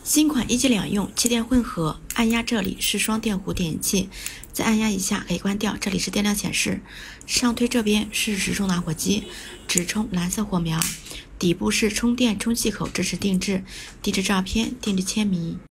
新款一机两用气电混合，按压这里是双电弧点烟器，再按压一下可以关掉，这里是电量显示。上推这边是直充打火机，只充蓝色火苗，底部是充电充气口，支持定制，定制照片、定制签名。